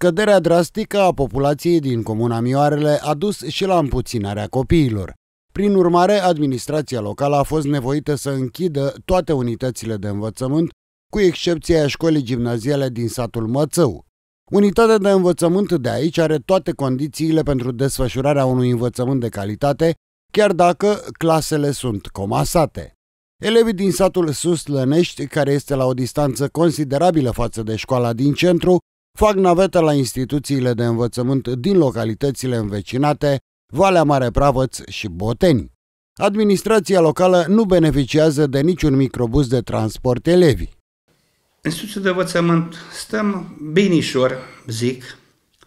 Scăderea drastică a populației din comuna Mioarele a dus și la împuținarea copiilor. Prin urmare, administrația locală a fost nevoită să închidă toate unitățile de învățământ, cu excepția școlii gimnaziale din satul Mățău. Unitatea de învățământ de aici are toate condițiile pentru desfășurarea unui învățământ de calitate, chiar dacă clasele sunt comasate. Elevii din satul Suslănești, care este la o distanță considerabilă față de școala din centru, fac navetă la instituțiile de învățământ din localitățile învecinate, Valea Mare Pravăț și Boteni. Administrația locală nu beneficiază de niciun microbus de transport elevi. Institutul de învățământ stăm binișor, zic.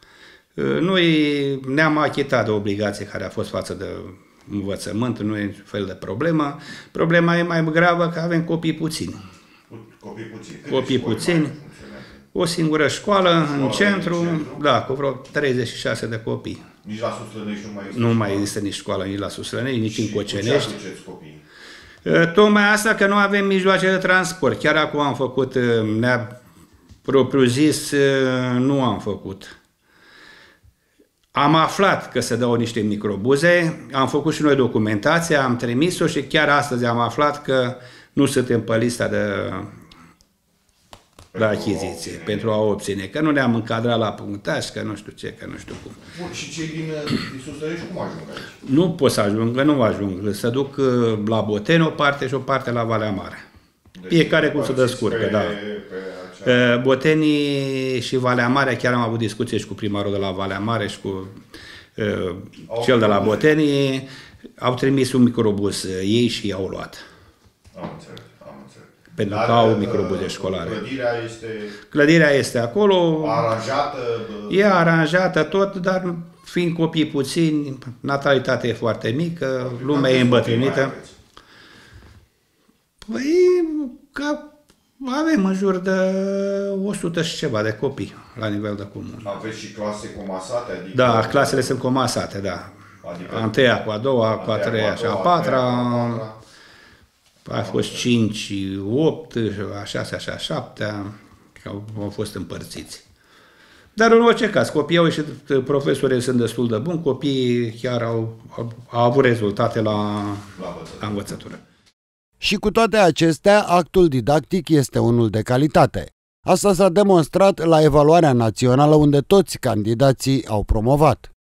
Noi ne-am achitat de obligație care a fost față de învățământ, nu e niciun fel de problemă. Problema e mai gravă că avem copii puțini. Copii puțini. O singură școală în centru, da, cu vreo 36 de copii. Nici la Suslănești nu mai există nici școală, nici la Suslănești, nici în Cocenești. Tocmai asta că nu avem mijloace de transport. Chiar acum am făcut, ne-a propriu-zis, nu am făcut. Am aflat că se dau niște microbuze, am făcut și noi documentația, am trimis-o și chiar astăzi am aflat că nu suntem pe lista de achiziție, pentru a obține, că nu ne-am încadrat la punctaj, că nu știu ce, că nu știu cum. Bun, și cei din Suslănești cum ajung aici? Nu pot să ajungă, nu ajung. Se duc la Boteni o parte și o parte la Valea Mare. Deci fiecare cum se descurcă, da. Botenii și Valea Mare, chiar am avut discuție și cu primarul de la Valea Mare și cu cel de la Botenii, au trimis un microbus ei și i-au luat. Am înțeles. Pentru că au microbuze școlare. Clădirea este acolo. Aranjată? E aranjată tot, dar fiind copii puțini, natalitatea e foarte mică, lumea e îmbătrânită. Păi, avem în jur de 100 și ceva de copii la nivel de comună. Aveți și clase comasate? Adică da, clasele sunt comasate, da. Adică a întâia cu a doua, cu a treia și a patra. A fost 5, 8, a 6, așa, 7, au fost împărțiți. Dar în orice caz, copiii au ieșit, profesorii sunt destul de buni, copiii chiar au avut rezultate la învățătură. Și cu toate acestea, actul didactic este unul de calitate. Asta s-a demonstrat la evaluarea națională, unde toți candidații au promovat.